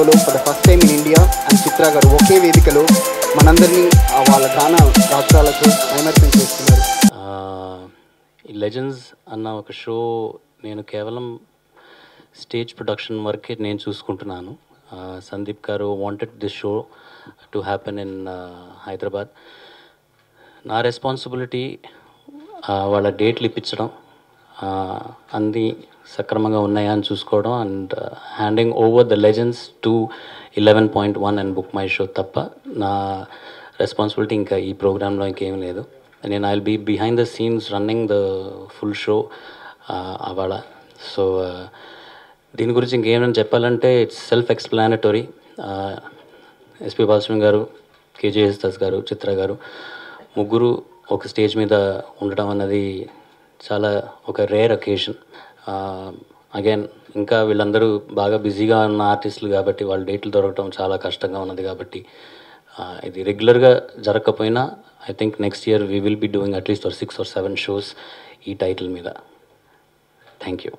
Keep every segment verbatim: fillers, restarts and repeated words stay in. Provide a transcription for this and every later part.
solo for the first time in India and Chitra garu ఒకే వేదికలో మనందరినీ వాళ్ళ గాన గాత్రాలతో మైమర్పం చేస్తున్నారు. ఈ లెజెండ్స్ అన్న ఒక షో నేను కేవలం స్టేజ్ ప్రొడక్షన్ వరకే నేను చూసుకుంటున్నాను. Sandeep garu wanted this show to happen in Hyderabad. నా రెస్పాన్సిబిలిటీ వాళ్ళ డేట్లు ఇప్పించడం, అన్నీ సక్రమంగా ఉన్నాయా అని చూసుకోవడం and handing over the legends to eleven point one and book my show తప్ప నా రెస్పాన్సిబిలిటీ ఇంకా ఈ ప్రోగ్రాంలో ఇంకేం లేదు. నేను I will be behind the scenes running the full show అవాళ. సో దీని గురించి ఇంకేమైనా చెప్పాలంటే it's self explanatory. SP Balasubrahmanyam garu, KJS Das గారు, చిత్ర గారు ముగ్గురు ఒక స్టేజ్ మీద ఉండడం అన్నది చాలా ఒక రేర్ అకేషన్. అగైన్ ఇంకా వీళ్ళందరూ బాగా బిజీగా ఉన్న ఆర్టిస్టులు కాబట్టి వాళ్ళ డేట్లు దొరకడం చాలా కష్టంగా ఉన్నది. కాబట్టి ఇది రెగ్యులర్గా జరగకపోయినా I think next year we will be doing at least or six or seven shows ఈ టైటిల్ మీద. Thank you.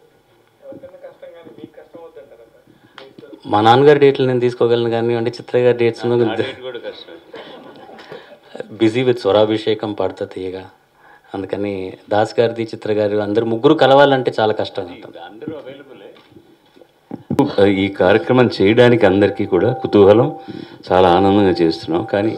మా నాన్నగారి డేట్లు నేను తీసుకోగలను కానీ అంటే చిత్ర గారి dates busy with Swarabhishekam Paaduta Theeyaga, అందుకని దాస్ గారిది, చిత్ర గారు అందరు ముగ్గురు కలవాలంటే చాలా కష్టం. అందరూ అవైలబులే. ఈ కార్యక్రమం చేయడానికి అందరికీ కూడా కుతూహలం, చాలా ఆనందంగా చేస్తున్నాం. కానీ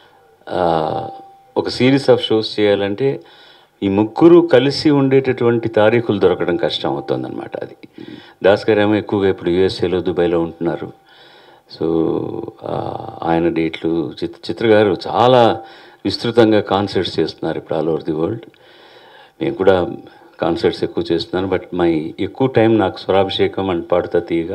ఒక సిరీస్ ఆఫ్ షోస్ చేయాలంటే ఈ ముగ్గురు కలిసి ఉండేటటువంటి తారీఖులు దొరకడం కష్టం అవుతుంది అనమాట. అది దాస్ గారు ఏమో ఎక్కువగా ఇప్పుడు యూఎస్ఏలో, దుబాయ్లో ఉంటున్నారు. సో ఆయన డేట్లు, చిత్ర చిత్ర గారు చాలా విస్తృతంగా కాన్సర్ట్స్ చేస్తున్నారు ఇప్పుడు ఆల్ ఓవర్ ది వరల్డ్. నేను కూడా కాన్సర్ట్స్ ఎక్కువ చేస్తున్నాను. బట్ మై ఎక్కువ టైం నాకు స్వరాభిషేకం అండ్ పాడుతా తీయగా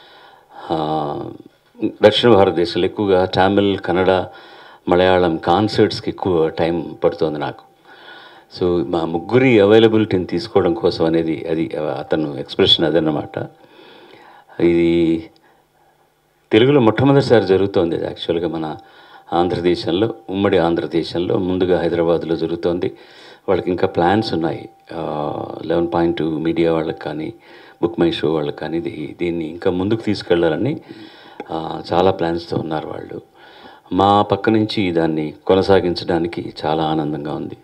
దక్షిణ భారతదేశంలో ఎక్కువగా తమిళ్, కన్నడ, మలయాళం కాన్సర్ట్స్కి ఎక్కువ టైం పడుతుంది నాకు. సో మా ముగ్గురి అవైలబిలిటీని తీసుకోవడం కోసం అనేది అది అతను ఎక్స్ప్రెషన్ అదన్నమాట. ఇది తెలుగులో మొట్టమొదటిసారి జరుగుతోంది. అది యాక్చువల్గా మన ఆంధ్రదేశంలో, ఉమ్మడి ఆంధ్రదేశంలో ముందుగా హైదరాబాద్లో జరుగుతోంది. వాళ్ళకి ఇంకా ప్లాన్స్ ఉన్నాయి. లెవెన్ పాయింట్ టూ మీడియా వాళ్ళకి కానీ, బుక్ మై షో వాళ్ళకి కానీ ఇది దీన్ని ఇంకా ముందుకు తీసుకెళ్లాలని చాలా ప్లాన్స్తో ఉన్నారు వాళ్ళు. మా పక్క నుంచి దాన్ని కొనసాగించడానికి చాలా ఆనందంగా ఉంది.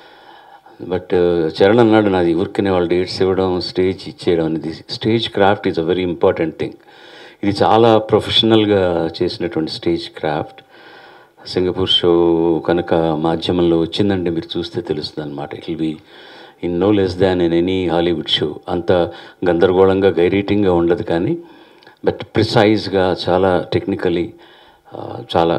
బట్ చరణ్ అన్నాడు, నాది ఊరికనే వాళ్ళు డేట్స్ ఇవ్వడం, స్టేజ్ ఇచ్చేయడం అనేది, stage craft is a very important thing. ఇది చాలా ప్రొఫెషనల్గా చేసినటువంటి స్టేజ్ క్రాఫ్ట్. సింగపూర్ షో కనుక మాధ్యమంలో వచ్చిందంటే మీరు చూస్తే తెలుస్తుంది అనమాట. It will be in no less than in any Hollywood show. అంత గందరగోళంగా గైరేటింగ్గా ఉండదు కానీ బట్ ప్రిసైజ్గా, చాలా టెక్నికలీ, చాలా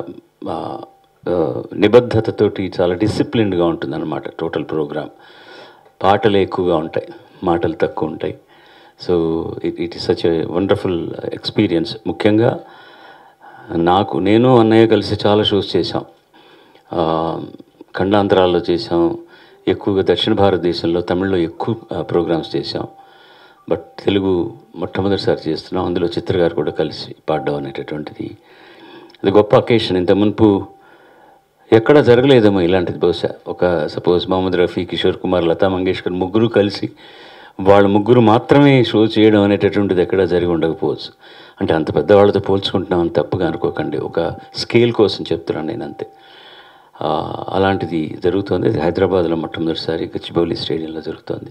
నిబద్ధతతోటి, చాలా డిసిప్లిన్డ్గా ఉంటుంది అన్నమాట టోటల్ ప్రోగ్రామ్. పాటలు ఎక్కువగా ఉంటాయి, మాటలు తక్కువ ఉంటాయి. So it it is such a wonderful experience. ముఖ్యంగా నాకు, నేను అన్నయ్య కలిసి చాలా షోస్ చేశాం. ఖండాంతరాల్లో చేసాం, ఎక్కువగా దక్షిణ భారతదేశంలో తమిళ్లో ఎక్కువ ప్రోగ్రామ్స్ చేసాం. బట్ తెలుగు మొట్టమొదటిసారి చేస్తున్నాం. అందులో చిత్ర గారు కూడా కలిసి పాడడం అనేటటువంటిది అది గొప్ప అకేషన్. ఇంత మునుపు ఎక్కడ జరగలేదేమో ఇలాంటిది. బహుశా ఒక సపోజ్ మహమ్మద్ రఫీ, కిషోర్ కుమార్, లతా మంగేష్కర్ ముగ్గురు కలిసి వాళ్ళ ముగ్గురు మాత్రమే షో చేయడం అనేటటువంటిది ఎక్కడా జరిగి ఉండకపోవచ్చు. అంటే అంత పెద్దవాళ్ళతో పోల్చుకుంటున్నామని తప్పుగా అనుకోకండి, ఒక స్కేల్ కోసం చెప్తున్నాను నేను అంతే. అలాంటిది జరుగుతుంది. అది హైదరాబాద్లో మొట్టమొదటిసారి గచ్చిబౌలి స్టేడియంలో జరుగుతుంది.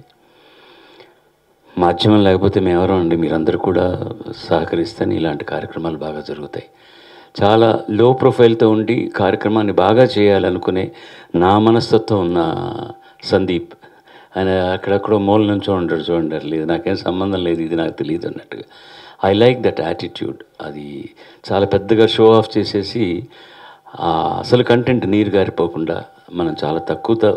మాధ్యమం లేకపోతే మేమెవరో అండి, మీరందరూ కూడా సహకరిస్తే ఇలాంటి కార్యక్రమాలు బాగా జరుగుతాయి. చాలా లో ప్రొఫైల్తో ఉండి కార్యక్రమాన్ని బాగా చేయాలనుకునే నా మనస్తత్వం ఉన్న సందీప్, ఆయన అక్కడక్కడో మూల నుంచి ఉండరు, చూడండి లేదు నాకేం సంబంధం లేదు, ఇది నాకు తెలియదు అన్నట్టుగా. I like that attitude. అది చాలా పెద్దగా షో ఆఫ్ చేసేసి అసలు కంటెంట్ నీరు గారిపోకుండా మనం చాలా తక్కువ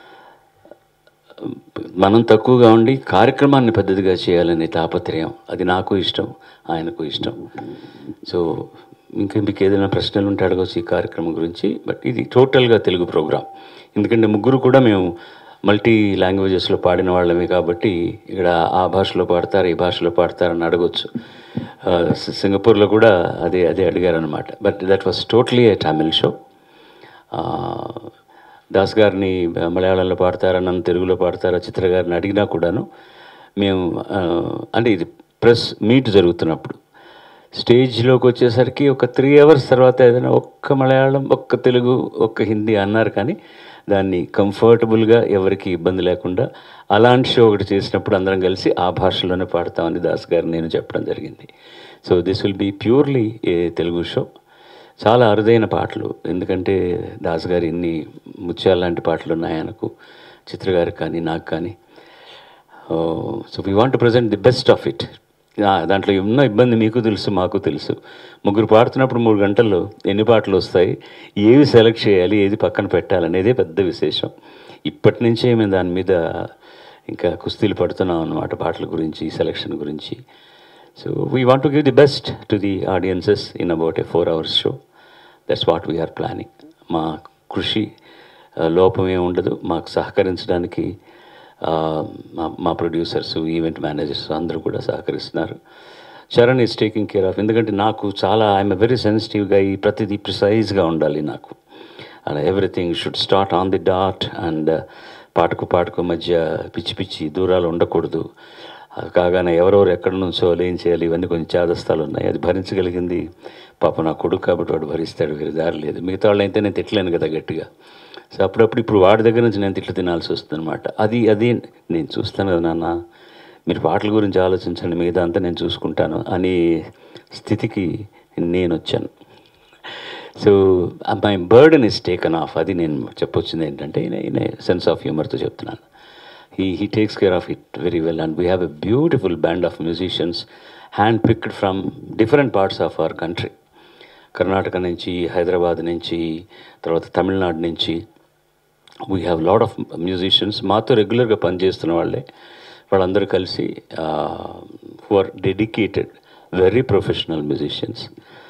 మనం తక్కువగా ఉండి కార్యక్రమాన్ని పెద్దదిగా చేయాలనే తాపత్రయం, అది నాకు ఇష్టం, ఆయనకు ఇష్టం. సో ఇంకా మీకు ఏదైనా ప్రశ్నలు ఉంటే అడగవచ్చు ఈ కార్యక్రమం గురించి. బట్ ఇది టోటల్గా తెలుగు ప్రోగ్రామ్. ఎందుకంటే ముగ్గురు కూడా మేము మల్టీ లాంగ్వేజెస్లో పాడిన వాళ్ళమే కాబట్టి ఇక్కడ ఆ భాషలో పాడతారు, ఈ భాషలో పాడతారని అడగవచ్చు. సింగపూర్లో కూడా అదే అదే అడిగారు అనమాట. But that was totally a Tamil show. Das గారిని మలయాళంలో పాడతారా, నన్ను తెలుగులో పాడతారా, చిత్ర గారిని అడిగినా కూడాను మేము అంటే ఇది ప్రెస్ మీట్ జరుగుతున్నప్పుడు స్టేజ్లోకి వచ్చేసరికి ఒక త్రీ అవర్స్ తర్వాత ఏదైనా ఒక్క మలయాళం, ఒక్క తెలుగు, ఒక్క హిందీ అన్నారు, కానీ దాన్ని కంఫర్టబుల్గా ఎవరికి ఇబ్బంది లేకుండా అలాంటి షో ఒకటి చేసినప్పుడు అందరం కలిసి ఆ భాషలోనే పాడతామని దాస్ గారు నేను చెప్పడం జరిగింది. So this will be purely a Telugu show. చాలా అరుదైన పాటలు, ఎందుకంటే దాస్ గారు ఇన్ని ముత్యాల లాంటి పాటలు ఉన్నాయి ఆయనకు, చిత్ర గారికి కానీ నాకు కానీ. So we want to present the best of it. దాంట్లో ఉన్న ఇబ్బంది మీకు తెలుసు, మాకు తెలుసు. ముగ్గురు పాడుతున్నప్పుడు మూడు గంటల్లో ఎన్ని పాటలు వస్తాయి, ఏవి సెలెక్ట్ చేయాలి, ఏది పక్కన పెట్టాలనేదే పెద్ద విశేషం. ఇప్పటి నుంచే మేము దాని మీద ఇంకా కుస్తీలు పడుతున్నాం అన్నమాట, పాటల గురించి, సెలెక్షన్ గురించి. So we want to give the best to the audiences in about a four hours show. That's what we're planning. మా కృషి లోపమే ఉండదు. మాకు సహకరించడానికి మా మా ప్రొడ్యూసర్స్, ఈవెంట్ మేనేజర్స్ అందరూ కూడా సహకరిస్తున్నారు. Charan is taking care of. ఎందుకంటే నాకు చాలా ఐఎమ్ వెరీ సెన్సిటివ్గా, ఈ ప్రతిదీ ప్రిసైజ్గా ఉండాలి నాకు. అలా everything should start on the dot. And పాటకు పాటకు మధ్య పిచ్చి పిచ్చి దూరాలు ఉండకూడదు. కాగానే ఎవరెవరు ఎక్కడ నుంచో ఏం చేయాలి, ఇవన్నీ కొంచెం చేదస్తాలు ఉన్నాయి. అది భరించగలిగింది పాప నా కొడుకు కాబట్టి వాడు భరిస్తాడు, వేరే దారి లేదు. మిగతా వాళ్ళు అయితే నేను తిట్టలేను కదా గట్టిగా. సో అప్పుడప్పుడు ఇప్పుడు వాడి దగ్గర నుంచి నేను తిట్లు తినాల్సి వస్తుంది అనమాట. అది అది నేను చూస్తాను కదా నాన్న, మీరు పాటల గురించి ఆలోచించండి, మిగతా అంతా నేను చూసుకుంటాను అనే స్థితికి నేను వచ్చాను. So my burden is taken off. అది నేను చెప్పొచ్చింది ఏంటంటే ఇన్ ఏ సెన్స్ ఆఫ్ హ్యూమర్తో చెప్తున్నాను. He he takes care of it very well. And we have a beautiful band of musicians hand picked from different parts of our country. Karnataka నుంచి, హైదరాబాద్ నుంచి, తర్వాత తమిళనాడు నుంచి. We have lot of musicians మాతో రెగ్యులర్గా పనిచేస్తున్న వాళ్ళే. వాళ్ళందరూ కలిసి who are dedicated, very professional musicians.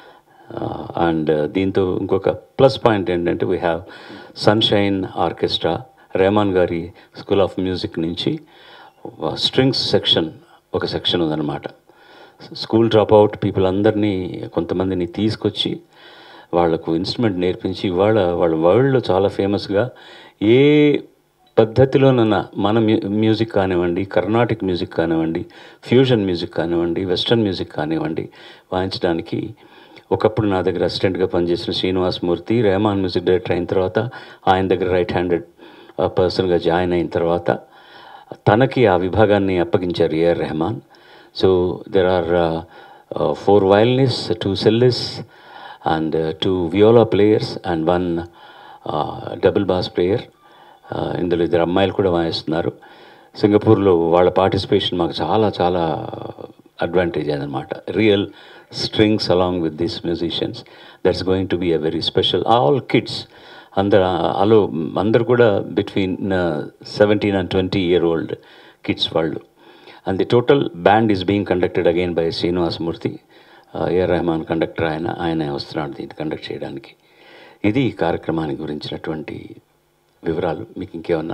And దీంతో ఇంకొక ప్లస్ పాయింట్ ఏంటంటే we have sunshine orchestra, Rahman గారి స్కూల్ ఆఫ్ మ్యూజిక్ నుంచి స్ట్రింగ్స్ సెక్షన్ ఒక సెక్షన్ ఉందన్నమాట. స్కూల్ డ్రాప్ అవుట్ పీపుల్ అందరినీ, కొంతమందిని తీసుకొచ్చి వాళ్లకు ఇన్స్ట్రుమెంట్ నేర్పించి ఇవాళ వాళ్ళ వరల్డ్లో చాలా ఫేమస్గా ఏ పద్ధతిలోనన్నా మన మ్యూ మ్యూజిక్ కానివ్వండి, కర్ణాటిక్ మ్యూజిక్ కానివ్వండి, ఫ్యూజన్ మ్యూజిక్ కానివ్వండి, వెస్ట్రన్ మ్యూజిక్ కానివ్వండి వాయించడానికి. ఒకప్పుడు నా దగ్గర అసిస్టెంట్గా పనిచేసిన శ్రీనివాస్ మూర్తి రెహమాన్ మ్యూజిక్ డైరెక్టర్ అయిన తర్వాత ఆయన దగ్గర రైట్ హ్యాండెడ్ పర్సన్గా జాయిన్ అయిన తర్వాత తనకి ఆ విభాగాన్ని అప్పగించారు AR Rahman. So there are four violinist, two cellist and two viola players and one double bass player. ఇందులో ఇద్దరు అమ్మాయిలు కూడా వాయిస్తున్నారు. సింగపూర్లో వాళ్ళ పార్టిసిపేషన్ మాకు చాలా చాలా అడ్వాంటేజ్ అదనమాట. Real strings along with these musicians. That's going to be a very special. All kids అందరు అలో అందరు కూడా between seventeen and twenty year old kids వాళ్ళు. And the total band is being conducted again by Srinivas Murthy. AR Rahman conductor, ఆయన ఆయన వస్తున్నాడు దీన్ని conduct చేయడానికి. ఇది ఈ కార్యక్రమానికి గురించినటువంటి వివరాలు. మీకు ఇంకేమన్నా?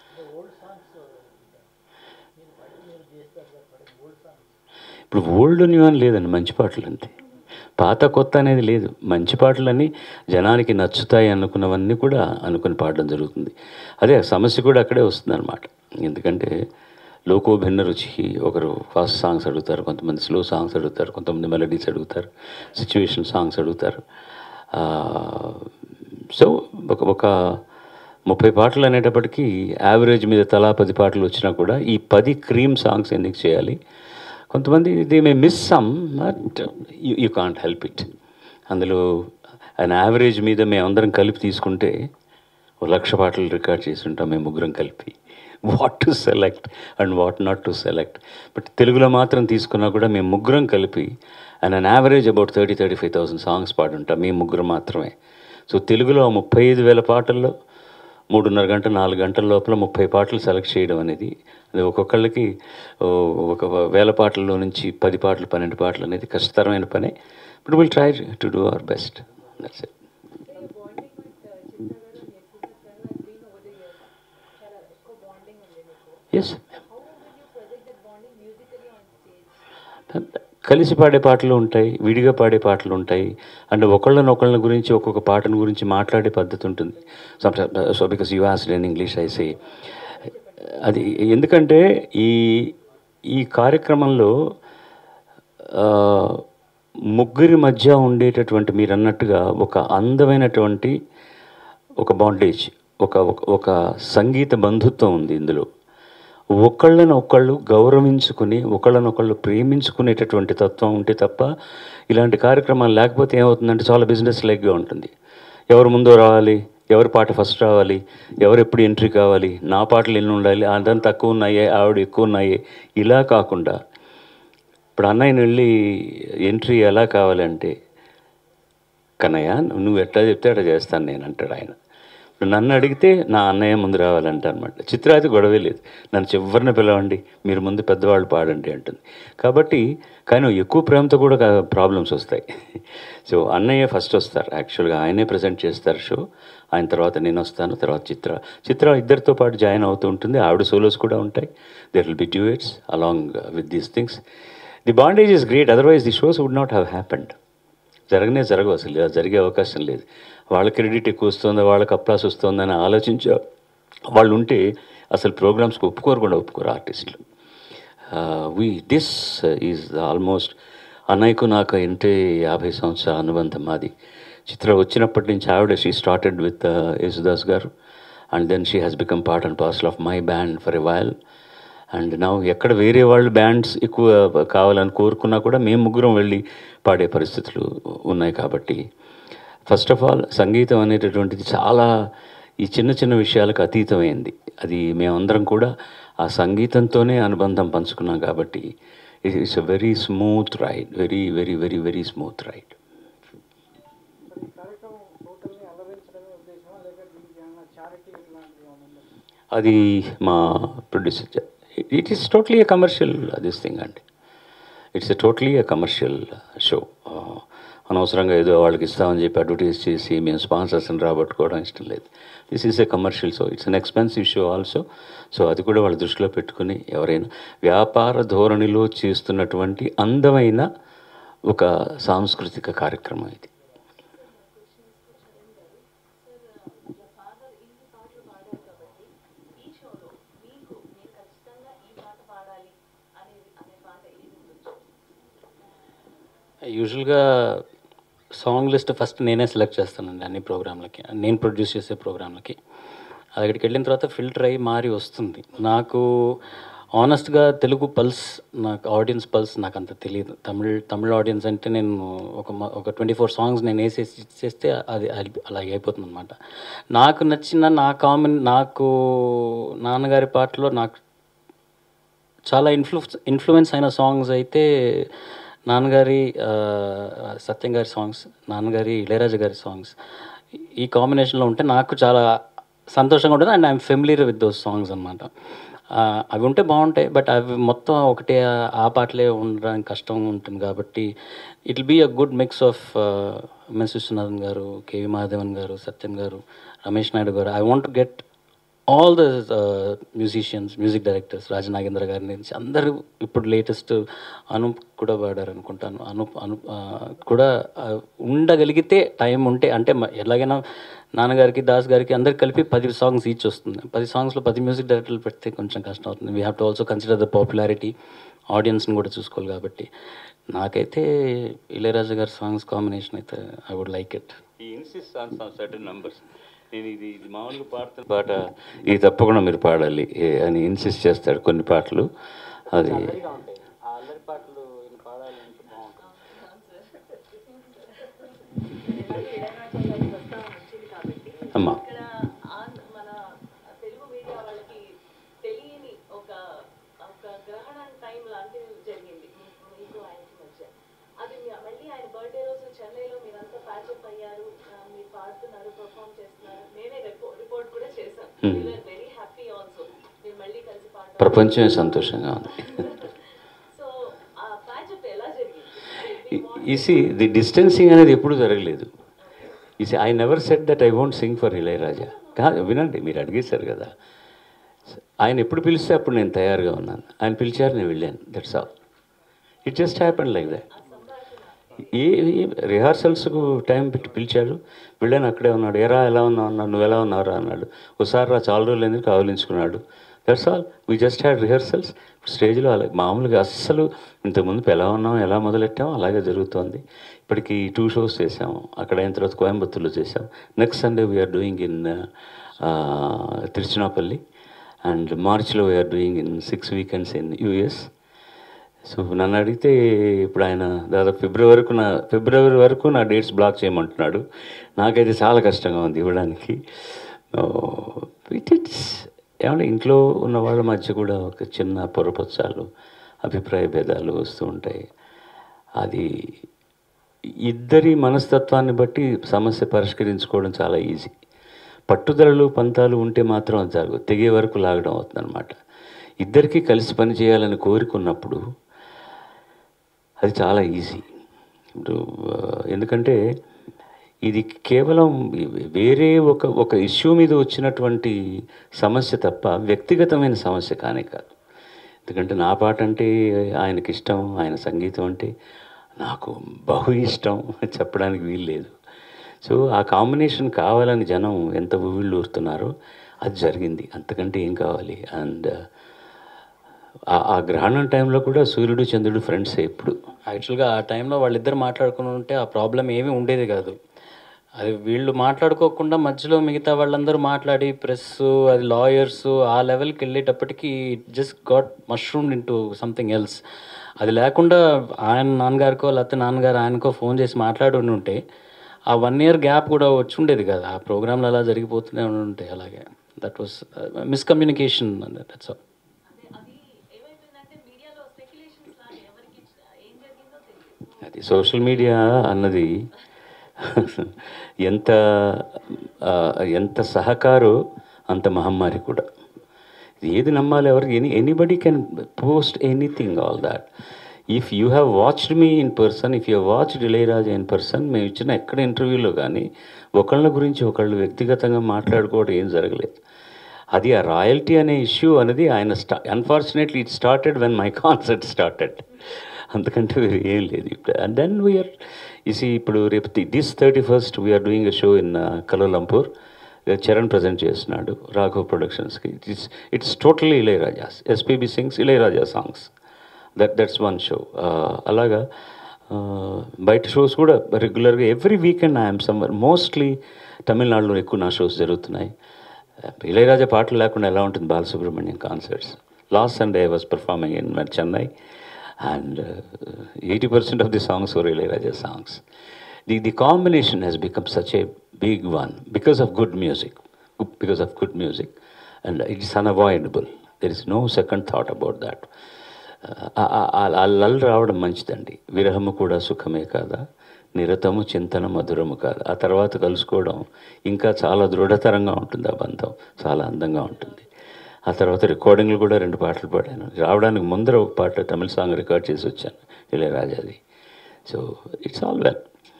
ఇప్పుడు ఓల్డ్ న్యూ అని లేదండి, మంచి పాటలు అంతే. పాత కొత్త అనేది లేదు. మంచి పాటలన్నీ జనానికి నచ్చుతాయి అనుకున్నవన్నీ కూడా అనుకుని పాడడం జరుగుతుంది. అదే సమస్య కూడా అక్కడే వస్తుంది అనమాట. ఎందుకంటే లోకో భిన్న రుచికి ఒకరు ఫాస్ట్ సాంగ్స్ అడుగుతారు, కొంతమంది స్లో సాంగ్స్ అడుగుతారు, కొంతమంది మెలడీస్ అడుగుతారు, సిచ్యువేషన్ సాంగ్స్ అడుగుతారు. సో ఒక ఒక ముప్పై పాటలు అనేటప్పటికీ యావరేజ్ మీద తలా పది పాటలు వచ్చినా కూడా ఈ పది క్రీమ్ సాంగ్స్ ఎందుకు చేయాలి? కొంతమంది they may miss some, but you you can't help it. అందులో అండ్ యావరేజ్ మీద మేమందరం కలిపి తీసుకుంటే ఒక లక్ష పాటలు రికార్డ్ చేసి ఉంటాం మేము ముగ్గురం కలిపి. What to select and what not to select. But తెలుగులో మాత్రం తీసుకున్నా కూడా మేము ముగ్గురం కలిపి and an average about thirty thirty five thousand songs పాడుంటాం మేము ముగ్గురు మాత్రమే. సో తెలుగులో ముప్పై ఐదు వేల పాటల్లో మూడున్నర గంట నాలుగు గంటల లోపల ముప్పై పాటలు సెలెక్ట్ చేయడం అనేది, అది ఒక్కొక్కళ్ళకి ఒక వేల పాటల్లో నుంచి పది పాటలు పన్నెండు పాటలు అనేది కష్టతరమైన పనే. But will try to do our best. That's it. Yes, కలిసి పాడే పాటలు ఉంటాయి, విడిగా పాడే పాటలు ఉంటాయి. అంటే ఒకళ్ళని ఒకళ్ళ గురించి ఒక్కొక్క పాటను గురించి మాట్లాడే పద్ధతి ఉంటుంది. So because you asked in English I say అది. ఎందుకంటే ఈ ఈ కార్యక్రమంలో ముగ్గురి మధ్య ఉండేటటువంటి మీరు అన్నట్టుగా ఒక అందమైనటువంటి ఒక బాండేజ్, ఒక ఒక సంగీత బంధుత్వం ఉంది ఇందులో. ఒకళ్ళని ఒకళ్ళు గౌరవించుకుని ఒకళ్ళనొకళ్ళు ప్రేమించుకునేటటువంటి తత్వం ఉంటే తప్ప ఇలాంటి కార్యక్రమాలు లేకపోతే ఏమవుతుందంటే చాలా బిజినెస్ లైక్గా ఉంటుంది. ఎవరు ముందు రావాలి, ఎవరి పాట ఫస్ట్ రావాలి, ఎవరు ఎప్పుడు ఎంట్రీ కావాలి, నా పాటలు ఎన్ని ఉండాలి, అదని తక్కువ ఉన్నాయే ఆవిడ ఎక్కువ ఉన్నాయే, ఇలా కాకుండా ఇప్పుడు అన్నయ్యని వెళ్ళి ఎంట్రీ ఎలా కావాలంటే కన్నయ్య నువ్వు ఎట్లా చెప్తే అట్లా చేస్తాను నేను అంటాడు ఆయన. ఇప్పుడు నన్ను అడిగితే నా అన్నయ్య ముందు రావాలంట అనమాట. చిత్ర అయితే గొడవే లేదు, నన్ను చివరిని పిలవండి, మీరు ముందు పెద్దవాళ్ళు పాడండి అంటుంది. కాబట్టి కానీ ఎక్కువ ప్రేమతో కూడా ప్రాబ్లమ్స్ వస్తాయి. సో అన్నయ్య ఫస్ట్ వస్తారు, యాక్చువల్గా ఆయనే ప్రజెంట్ చేస్తారు షో. ఆయన తర్వాత నేను వస్తాను, తర్వాత చిత్ర చిత్ర ఇద్దరితో పాటు జాయిన్ అవుతూ ఉంటుంది. ఆవిడ సోలోస్ కూడా ఉంటాయి. There will be duets along with these things. The bondage is great, otherwise the shows would not have happened. జరగనే జరగవు, అసలు జరిగే అవకాశం లేదు. వాళ్ళ క్రెడిట్ ఎక్కువ వస్తుందా, వాళ్ళకి అప్లాస్ వస్తుందని ఆలోచించే వాళ్ళు ఉంటే అసలు ప్రోగ్రామ్స్కి ఒప్పుకోరు కూడా ఒప్పుకోరు ఆర్టిస్టులు. వీ దిస్ ఈజ్ ఆల్మోస్ట్ అన్నయ్యకు నాకు అంటే యాభై సంవత్సరాల అనుబంధం మాది. చిత్ర వచ్చినప్పటి నుంచి ఆవిడ she started with Yesudas garu and then she has become part and parcel of my band for a while. అండ్ నా ఎక్కడ వేరే వాళ్ళు బ్యాండ్స్ ఎక్కువ కావాలని కోరుకున్నా కూడా మేము ముగ్గురం వెళ్ళి పాడే పరిస్థితులు ఉన్నాయి. కాబట్టి ఫస్ట్ ఆఫ్ ఆల్ సంగీతం అనేటటువంటిది చాలా ఈ చిన్న చిన్న విషయాలకు అతీతమైంది. అది మేమందరం కూడా ఆ సంగీతంతోనే అనుబంధం పంచుకున్నాం. కాబట్టి it is a very smooth ride, very very very very smooth ride. అది మా producer, it is totally a commercial this thing అండి. It's a totally a commercial show. అనవసరంగా ఏదో వాళ్ళకి ఇస్తామని చెప్పి అడ్వర్టైజ్ చేసి మేము స్పాన్సర్స్ని రాబట్టుకోవడం ఇష్టం లేదు. This is a commercial show, it's an expensive show also. So అది కూడా వాళ్ళ దృష్టిలో పెట్టుకుని ఎవరైనా వ్యాపార ధోరణిలో చేస్తున్నటువంటి అందమైన ఒక సాంస్కృతిక కార్యక్రమం ఇది. యూజువల్గా సాంగ్ లిస్ట్ ఫస్ట్ నేనే సెలెక్ట్ చేస్తానండి అన్ని ప్రోగ్రాంలకి, నేను ప్రొడ్యూస్ చేసే ప్రోగ్రాంలకి. అక్కడికి వెళ్ళిన తర్వాత ఫిల్టర్ అయ్యి మారి వస్తుంది. నాకు ఆనెస్ట్గా తెలుగు పల్స్, నాకు ఆడియన్స్ పల్స్ నాకు అంత తెలియదు. తమిళ్ తమిళ ఆడియన్స్ అంటే నేను ఒక ఒక ట్వంటీ ఫోర్ సాంగ్స్ నేను వేసేసి చేస్తే అది అలాగే అయిపోతుంది అనమాట. నాకు నచ్చిన నా కామన్ నాకు నాన్నగారి పాటలో నాకు చాలా ఇన్ఫ్లు ఇన్ఫ్లుయెన్స్ అయిన సాంగ్స్ అయితే నాన్నగారి సత్యం గారి సాంగ్స్, నాన్నగారి ఇళయరాజా గారి సాంగ్స్, ఈ కాంబినేషన్లో ఉంటే నాకు చాలా సంతోషంగా ఉంటుంది. And I'm familiar with those songs అనమాట. అవి ఉంటే బాగుంటాయి, బట్ అవి మొత్తం ఒకటే ఆ పాటలే ఉండడానికి కష్టం ఉంటుంది. కాబట్టి it will be a good mix of MS Viswanathan garu, KV Mahadevan garu, Satyam garu, Ramesh Naidu garu. I want to get all the musicians, music directors, Rajan Nagendra గారి నుంచి అందరూ. ఇప్పుడు లేటెస్ట్ అనూప్ కూడా పాడారు అనుకుంటాను. అనూప్ అనూప్ కూడా ఉండగలిగితే టైం ఉంటే, అంటే ఎలాగైనా నాన్నగారికి, దాస్ గారికి అందరికి కలిపి పది సాంగ్స్ ఈచ్ వస్తుంది. పది సాంగ్స్లో పది మ్యూజిక్ డైరెక్టర్లు పెడితే కొంచెం కష్టం అవుతుంది. We have to also consider the popularity, ఆడియన్స్ని కూడా చూసుకోవాలి. కాబట్టి నాకైతే ఇళయరాజా గారి సాంగ్స్ కాంబినేషన్ అయితే ఐ వుడ్ లైక్ ఇట్. నేను ఇది ఇది మామూలుగా పాడుతున్న పాట ఇది తప్పకుండా మీరు పాడాలి అని ఇన్సిస్ట్ చేస్తాడు కొన్ని పాటలు. అది అమ్మా ప్రపంచమే సంతోషంగా ఉంది. ఈసీ ది డిస్టెన్సింగ్ అనేది ఎప్పుడు జరగలేదు. ఈసీ I never said that I won't sing for Ilaiyaraaja. కాదు, వినండి, మీరు అడిగేశారు కదా. ఆయన ఎప్పుడు పిలిస్తే అప్పుడు నేను తయారుగా ఉన్నాను. ఆయన పిలిచారు, నేను వెళ్ళాను. That's all. It just happened like that. ఏ రిహార్సల్స్కు టైం పెట్టి పిలిచాడు, వెళ్ళాను, అక్కడే ఉన్నాడు. ఎరా ఎలా ఉన్నావు అన్నాడు, నువ్వు ఎలా ఉన్నావురా అన్నాడు. ఒకసారి రా చాలా రోజులు ఎందుకు కావలించుకున్నాడు. That's all, we just had rehearsals. స్టేజ్లో అలా మామూలుగా అస్సలు ఇంతకుముందు ఎలా ఉన్నాం ఎలా మొదలెట్టామో అలాగే జరుగుతోంది. ఇప్పటికి టూ షోస్ చేసాము, అక్కడ అయిన తర్వాత కోయంబత్తూర్లో చేసాం. Next Sunday we're doing in Tiruchirappalli, and మార్చ్లో we're doing in six weekends in US. So నన్ను అడిగితే ఇప్పుడు ఆయన దాదాపు ఫిబ్రవరి వరకు నా ఫిబ్రవరి వరకు నా డేట్స్ బ్లాక్ చేయమంటున్నాడు. నాకైతే చాలా కష్టంగా ఉంది ఇవ్వడానికి. ఇట్ ఇట్స్ ఏమంటే ఇంట్లో ఉన్న వాళ్ళ మధ్య కూడా ఒక చిన్న పొరపచ్చాలు, అభిప్రాయ భేదాలు వస్తూ ఉంటాయి. అది ఇద్దరి మనస్తత్వాన్ని బట్టి సమస్య పరిష్కరించుకోవడం చాలా ఈజీ. పట్టుదలలు పంతాలు ఉంటే మాత్రం అది జరగదు, తెగే వరకు లాగడం అవుతుంది అనమాట. ఇద్దరికీ కలిసి పని చేయాలని కోరుకున్నప్పుడు అది చాలా ఈజీ. ఇప్పుడు ఎందుకంటే ఇది కేవలం వేరే ఒక ఒక ఇష్యూ మీద వచ్చినటువంటి సమస్య తప్ప వ్యక్తిగతమైన సమస్య కానే కాదు. ఎందుకంటే నా పాట అంటే ఆయనకి ఇష్టం, ఆయన సంగీతం అంటే నాకు బహు ఇష్టం, చెప్పడానికి వీలు లేదు. సో ఆ కాంబినేషన్ కావాలని జనం ఎంత ఉవ్విళ్ళు ఊరుతున్నారో అది జరిగింది, అంతకంటే ఏం కావాలి. అండ్ ఆ గ్రహణం టైంలో కూడా సూర్యుడు చంద్రుడు ఫ్రెండ్స్ ఎప్పుడు. యాక్చువల్గా ఆ టైంలో వాళ్ళిద్దరు మాట్లాడుకుని ఉంటే ఆ ప్రాబ్లం ఏమీ ఉండేది కాదు. అది వీళ్ళు మాట్లాడుకోకుండా మధ్యలో మిగతా వాళ్ళందరూ మాట్లాడి ప్రెస్, అది లాయర్స్, ఆ లెవెల్కి వెళ్ళేటప్పటికి just got mushroomed into something else. అది లేకుండా ఆయన నాన్నగారికో లేకపోతే నాన్నగారు ఆయనకో ఫోన్ చేసి మాట్లాడి ఉంటే ఆ వన్ ఇయర్ గ్యాప్ కూడా వచ్చి ఉండేది కదా. ఆ ప్రోగ్రాంలు అలా జరిగిపోతూనే ఉంటే అలాగే. That was miscommunication. That's all. అది సోషల్ మీడియా అన్నది ఎంత ఎంత సహకారో అంత మహమ్మారి కూడా. ఏది నమ్మాలి ఎవరికి? Any anybody can post anything, all that. If you have watched me in person, if you watched Ilaiyaraaja in person, మేము ఇచ్చిన ఎక్కడ ఇంటర్వ్యూలో కానీ ఒకళ్ళ గురించి ఒకళ్ళు వ్యక్తిగతంగా మాట్లాడుకోవడం ఏం జరగలేదు. అది ఆ రాయల్టీ అనే ఇష్యూ అనేది ఆయన స్టా unfortunately it started when my concert started, అంతకంటే ఏం లేదు ఇప్పుడు. అండ్ దెన్ వీఆర్ ఇసి ఇప్పుడు రేపు this thirty first we're doing a show in Kuala Lumpur. Charan present చేస్తున్నాడు రాఘవ్ ప్రొడక్షన్స్కి. It's it's totally Ilaiyaraaja's, SPB sings Ilaiyaraaja songs. That that's one show. అలాగా బయట షోస్ కూడా రెగ్యులర్గా every weekend I'm somewhere. Mostly తమిళనాడులో ఎక్కువ నా షోస్ జరుగుతున్నాయి. ఇళయరాజా పాటలు లేకుండా ఎలా ఉంటుంది? Balasubrahmanyam concerts. Last Sunday I was performing in Chennai, and uh, eighty percent of the songs were Ilayaraja songs. The, the combination has become such a big one because of good music, because of good music, and it is unavoidable. There is no second thought about that. అల్లలు రావడం మంచిదండి. విరహము కూడా సుఖమే కాదా, నిరతము చింతన మధురము కాదు. ఆ తర్వాత కలుసుకోవడం ఇంకా చాలా దృఢతరంగా ఉంటుంది, ఆ బంధం చాలా అందంగా ఉంటుంది. ఆ తర్వాత రికార్డింగ్లు కూడా రెండు పాటలు పాడాను. రావడానికి ముందర ఒక పాట తమిళ సాంగ్ రికార్డ్ చేసి వచ్చాను ఇళయరాజాది. So it's all well.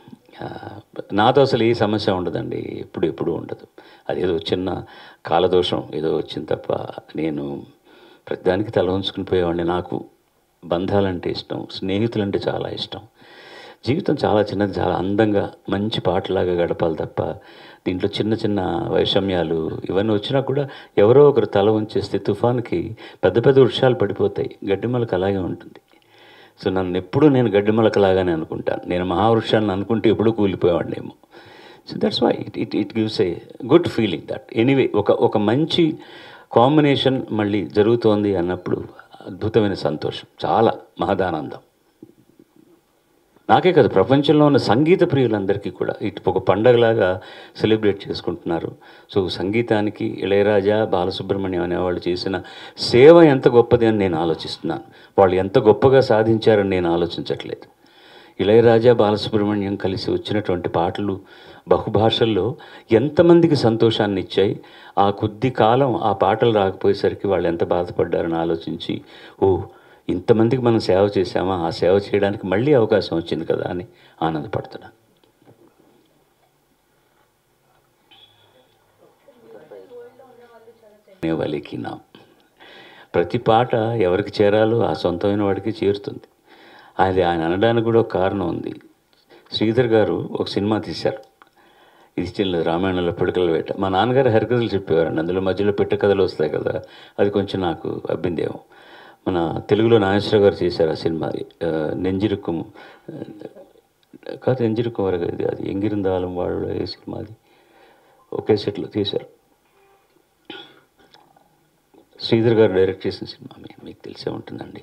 నాతో అసలు ఏ సమస్య ఉండదండి, ఎప్పుడు ఎప్పుడు ఉండదు. అదేదో చిన్న కాలదోషం ఏదో వచ్చింది తప్ప నేను ప్రతిదానికి తల ఉంచుకుని పోయేవాడిని. నాకు బంధాలంటే ఇష్టం, స్నేహితులంటే చాలా ఇష్టం. జీవితం చాలా చిన్నది, చాలా అందంగా మంచి పాటలాగా గడపాలి తప్ప దీంట్లో చిన్న చిన్న వైషమ్యాలు ఇవన్నీ వచ్చినా కూడా ఎవరో ఒకరు తల ఉంచేస్తే తుఫాన్కి పెద్ద పెద్ద వృక్షాలు పడిపోతాయి. గడ్డిమలక అలాగే ఉంటుంది. సో నన్ను ఎప్పుడూ నేను గడ్డిమలకలాగానే అనుకుంటాను. నేను మహావృక్షాన్ని అనుకుంటే ఎప్పుడూ కూలిపోయేవాడినేమో. So that's why it it it gives a good feeling that anyway ఒక ఒక మంచి కాంబినేషన్ మళ్ళీ జరుగుతోంది అన్నప్పుడు అద్భుతమైన సంతోషం, చాలా మహదానందం. నాకే కదా, ప్రపంచంలో ఉన్న సంగీత ప్రియులందరికీ కూడా ఇటు ఒక పండగలాగా సెలబ్రేట్ చేసుకుంటున్నారు. సో సంగీతానికి ఇళయరాజా, బాలసుబ్రహ్మణ్యం అనేవాళ్ళు చేసిన సేవ ఎంత గొప్పది అని నేను ఆలోచిస్తున్నాను. వాళ్ళు ఎంత గొప్పగా సాధించారని నేను ఆలోచించట్లేదు. ఇళయరాజా, బాలసుబ్రహ్మణ్యం కలిసి వచ్చినటువంటి పాటలు బహుభాషల్లో ఎంతమందికి సంతోషాన్ని ఇచ్చాయి. ఆ కొద్ది కాలం ఆ పాటలు రాకపోయేసరికి వాళ్ళు ఎంత బాధపడ్డారని ఆలోచించి, ఓ ఇంతమందికి మనం సేవ చేసామా, ఆ సేవ చేయడానికి మళ్ళీ అవకాశం వచ్చింది కదా అని ఆనందపడుతున్నాను. వలికినా ప్రతి పాట ఎవరికి చేరాలో ఆ సొంతమైన వాడికి చేరుతుంది. అది ఆయన అనడానికి కూడా ఒక కారణం ఉంది. శ్రీధర్ గారు ఒక సినిమా తీశారు, ఇది చిన్న రామాయణంలో పిడకల వేట. మా నాన్నగారు హరికథలు చెప్పేవారండి, అందులో మధ్యలో పెట్ట కథలు వస్తాయి కదా, అది కొంచెం నాకు అబ్బిందేమో. మన తెలుగులో నాగేశ్వర గారు చేశారు ఆ సినిమా, నెంజిరుకు కాదు నెంజిరుకు వరకు, అది అది ఎంగిరిందాలం వాళ్ళు ఏ సినిమా, అది ఒకే సెట్లో తీశారు. శ్రీధర్ గారు డైరెక్ట్ చేసిన సినిమా మీకు తెలిసే ఉంటుందండి.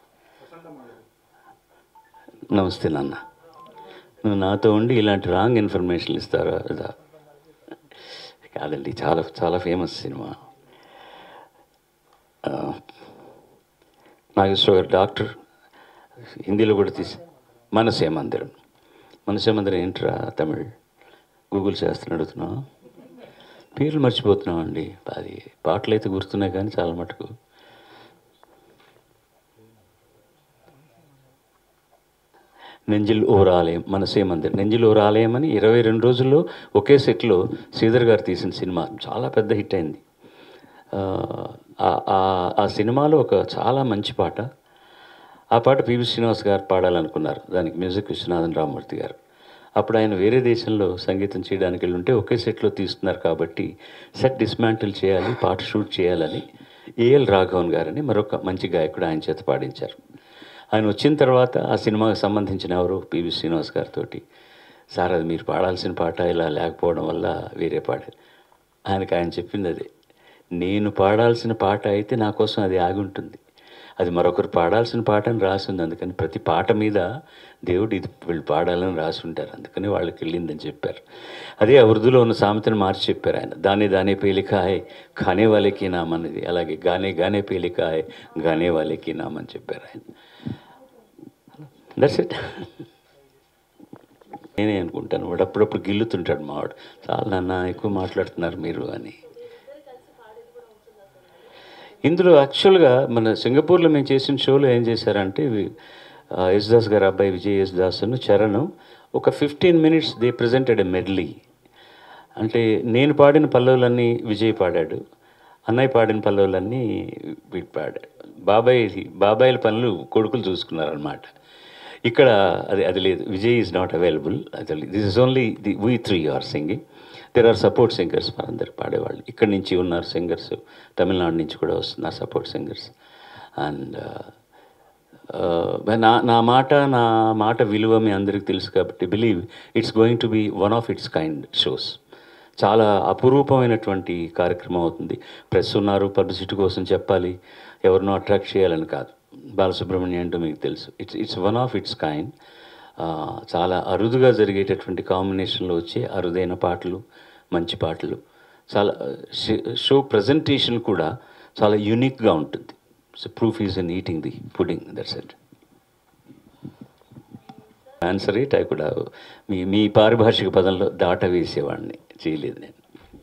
నమస్తే నాన్న, నువ్వు నాతో ఉండి ఇలాంటి రాంగ్ ఇన్ఫర్మేషన్ ఇస్తారా? అదా కాదండి, చాలా చాలా ఫేమస్ సినిమా. నాగేశ్వర గారు డాక్టర్, హిందీలో కూడా తీసి మనసే మందిరం. మనసే మందిరం ఏంట్రా తమిళ్? గూగుల్ చేస్తాను అడుగుతున్నా, పేర్లు మర్చిపోతున్నాం అండి. అది పాటలు అయితే గుర్తున్నాయి కానీ చాలా మటుకు. నెంజిల్ ఓర్ ఆలయం, మనసే మందిర్. నెంజిల్ ఓర్ ఆలయం అని ఇరవై రెండు రోజుల్లో ఒకే సెట్లో శ్రీధర్ గారు తీసిన సినిమా చాలా పెద్ద హిట్ అయింది. ఆ సినిమాలో ఒక చాలా మంచి పాట, ఆ పాట పివి శ్రీనివాస్ గారు పాడాలనుకున్నారు, దానికి మ్యూజిక్ విశ్వనాథన్ రామమూర్తి గారు. అప్పుడు ఆయన వేరే దేశంలో సంగీతం చేయడానికి వెళ్ళి ఉంటే ఒకే సెట్లో తీస్తున్నారు కాబట్టి సెట్ డిస్మాంటిల్ చేయాలి, పాట షూట్ చేయాలని ఏఎల్ రాఘవన్ గారని మరొక మంచి గాయకుడు ఆయన చేత పాడించారు. ఆయన వచ్చిన తర్వాత ఆ సినిమాకి సంబంధించిన ఎవరు పివి శ్రీనివాస్ గారితో, సార్ అది మీరు పాడాల్సిన పాట ఇలా లేకపోవడం వల్ల వేరే పాడారు. ఆయనకు ఆయన చెప్పింది అదే, నేను పాడాల్సిన పాట అయితే నా కోసం అది ఆగి ఉంటుంది, అది మరొకరు పాడాల్సిన పాట అని రాసి ఉంది, అందుకని ప్రతి పాట మీద దేవుడు ఇది వీళ్ళు పాడాలని రాసి ఉంటారు, అందుకని వాళ్ళకి వెళ్ళిందని చెప్పారు. అదే ఆ ఉర్దూలో ఉన్న సామెతను మార్చి చెప్పారు ఆయన, దానే దానే పేలిక హాయ్ ఖానే వాళ్ళకి నామ్ అనేది, అలాగే గానే గానే పేలిక హాయ్ గానే వాళ్ళకి నామ్ అని చెప్పారు ఆయన. That's it. నేనే అనుకుంటాను, వాడు అప్పుడప్పుడు గిల్లుతుంటాడు మావాడు, చాలా నాన్న ఎక్కువ మాట్లాడుతున్నారు మీరు అని. ఇందులో యాక్చువల్గా మన సింగపూర్లో మేము చేసిన షోలో ఏం చేశారంటే, యేసుదాస్ గారు అబ్బాయి విజయ్ యేసుదాస్ను చరణ్ ఒక fifteen minutes they presented a medley. అంటే నేను పాడిన పల్లవులన్నీ విజయ్ పాడాడు, అన్నయ్య పాడిన పల్లవులన్నీ వీడు పాడాడు. బాబాయ్ బాబాయిల పనులు కొడుకులు చూసుకున్నారనమాట. ఇక్కడ అది అది లేదు, విజయ్ ఈజ్ నాట్ అవైలబుల్, అది this is only the we three are singing. There are support singers మనందరు పాడేవాళ్ళు, ఇక్కడి నుంచి ఉన్నారు సింగర్స్, తమిళనాడు నుంచి కూడా వస్తున్నారు సపోర్ట్ సింగర్స్. అండ్ నా నా మాట నా మాట విలువ మీ అందరికీ తెలుసు కాబట్టి believe it's going to be one of its kind shows. చాలా అపురూపమైనటువంటి కార్యక్రమం అవుతుంది. ప్రెస్ ఉన్నారు, పబ్లిసిటీ కోసం చెప్పాలి, ఎవరినో అట్రాక్ట్ చేయాలని కాదు. బాలసుబ్రహ్మణ్యం అంటూ మీకు తెలుసు, it's it's one of its kind. చాలా అరుదుగా జరిగేటటువంటి కాంబినేషన్లో వచ్చే అరుదైన పాటలు, మంచి పాటలు, చాలా షో ప్రజెంటేషన్ కూడా చాలా యూనిక్గా ఉంటుంది. So proof is in eating the pudding, that's it. Answer it I could మీ మీ పారిభాషిక పదంలో దాట వేసేవాడిని, చేయలేదు నేను.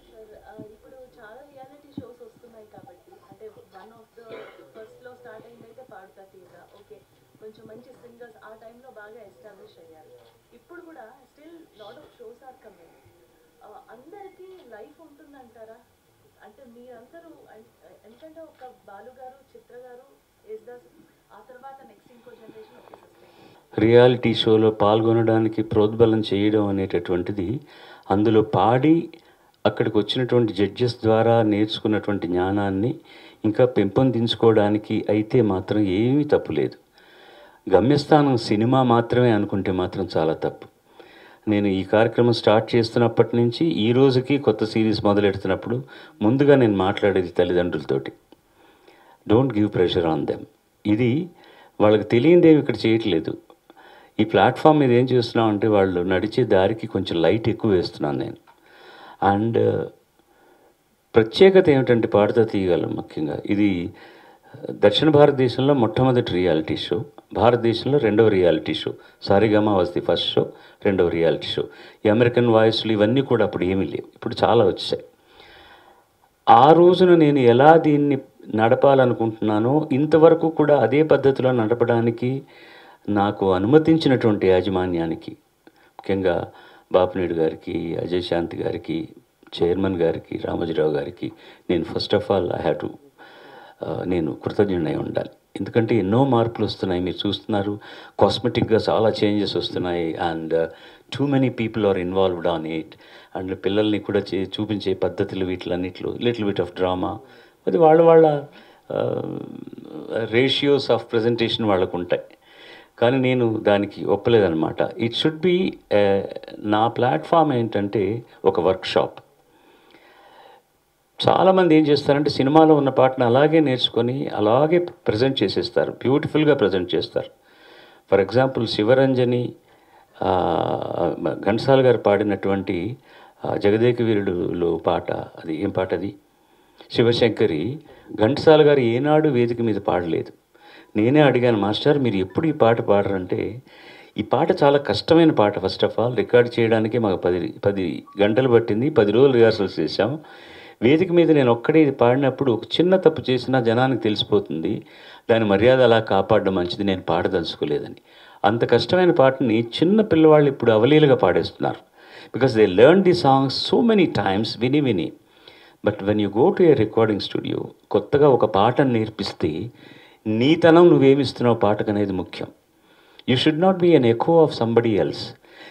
కొంచెం మంచి సింగర్స్ ఆ టైంలో బాగా ఎస్టాబ్లిష్ అయ్యారు. ఇప్పుడు కూడా still lot of shows are coming. అందరికీ లైఫ్ ఉంటుందంటారా? అంటే మీరందరూ, ఎందుకంటే ఒక బాలు గారు, చిత్ర గారు, యేసుదాస్, ఆ తర్వాత నెక్స్ట్ ఇంకో జనరేషన్ వచ్చేసేస్తాయి. రియాలిటీ షోలో పాల్గొనడానికి ప్రోద్బలం చేయడం అనేటటువంటిది, అందులో పాడి అక్కడికి వచ్చినటువంటి జడ్జెస్ ద్వారా నేర్చుకున్నటువంటి జ్ఞానాన్ని ఇంకా పెంపొందించుకోవడానికి అయితే మాత్రం ఏమీ తప్పులేదు. గమ్యస్థానం సినిమా మాత్రమే అనుకుంటే మాత్రం చాలా తప్పు. నేను ఈ కార్యక్రమం స్టార్ట్ చేస్తున్నప్పటి నుంచి ఈ రోజుకి కొత్త సిరీస్ మొదలెడుతున్నప్పుడు ముందుగా నేను మాట్లాడేది తల్లిదండ్రులతోటి, don't give pressure on them. ఇది వాళ్ళకి తెలియదేమి ఇక్కడ చేయట్లేదు. ఈ ప్లాట్ఫామ్ మీద ఏం చేస్తున్నాం అంటే, వాళ్ళు నడిచే దారికి కొంచెం లైట్ ఎక్కువ వేస్తున్నాను నేను. అండ్ ప్రత్యేకత ఏమిటంటే, పాడుతా తీయగలం ముఖ్యంగా ఇది దక్షిణ భారతదేశంలో మొట్టమొదటి రియాలిటీ షో, భారతదేశంలో రెండవ reality show. Saregama was the first show, రెండవ రియాలిటీ షో. ఈ అమెరికన్ వాయిస్లు ఇవన్నీ కూడా అప్పుడు ఏమీ లేవు, ఇప్పుడు చాలా వచ్చాయి. ఆ రోజున నేను ఎలా దీన్ని నడపాలనుకుంటున్నానో ఇంతవరకు కూడా అదే పద్ధతిలో నడపడానికి నాకు అనుమతించినటువంటి యాజమాన్యానికి, ముఖ్యంగా బాపినేడు గారికి, అజయ్ శాంతి గారికి, చైర్మన్ గారికి, రామోజీరావు గారికి నేను first of all I have to నేను కృతజ్ఞుడై ఉండాలి. ఎందుకంటే ఎన్నో మార్పులు వస్తున్నాయి, మీరు చూస్తున్నారు, కాస్మెటిక్గా చాలా చేంజెస్ వస్తున్నాయి. And too many people are involved on it. అండ్ పిల్లల్ని కూడా చే చూపించే పద్ధతులు వీటిలన్నిట్లో లిటిల్ బిట్ ఆఫ్ డ్రామా, అది వాళ్ళ వాళ్ళ రేషియోస్ ఆఫ్ ప్రజెంటేషన్ వాళ్ళకు ఉంటాయి. కానీ నేను దానికి ఒప్పలేదన్నమాట. ఇట్ షుడ్ బి నా ప్లాట్ఫామ్ ఏంటంటే ఒక వర్క్షాప్. చాలామంది ఏం చేస్తారంటే సినిమాలో ఉన్న పాటను అలాగే నేర్చుకొని అలాగే ప్రజెంట్ చేసేస్తారు, బ్యూటిఫుల్గా ప్రజెంట్ చేస్తారు. ఫర్ ఎగ్జాంపుల్ శివరంజని ఘంటసాల గారు పాడినటువంటి జగదేక వీరుడులో పాట, అది ఏం పాట అది, శివశంకరి, ఘంటసాల గారు ఏనాడు వేదిక మీద పాడలేదు. నేనే అడిగాను, మాస్టర్ మీరు ఎప్పుడు ఈ పాట పాడరంటే, ఈ పాట చాలా కష్టమైన పాట. ఫస్ట్ ఆఫ్ ఆల్ రికార్డ్ చేయడానికి మాకు పది పది గంటలు పట్టింది, పది రోజులు రిహార్సల్స్ చేశాం. వేదిక మీద నేను ఒక్కడే ఇది పాడినప్పుడు ఒక చిన్న తప్పు చేసినా జనానికి తెలిసిపోతుంది, దాని మర్యాద అలా కాపాడడం మంచిది, నేను పాడదలుచుకోలేదని. అంత కష్టమైన పాటని చిన్న పిల్లవాళ్ళు ఇప్పుడు అవలీలుగా పాడేస్తున్నారు. Because they learn the songs so many times విని విని. But when you go to a recording studio, కొత్తగా ఒక పాటను నేర్పిస్తే నీతనం నువ్వేమిస్తున్నావు పాటకు అనేది ముఖ్యం. You should not be an echo of somebody else.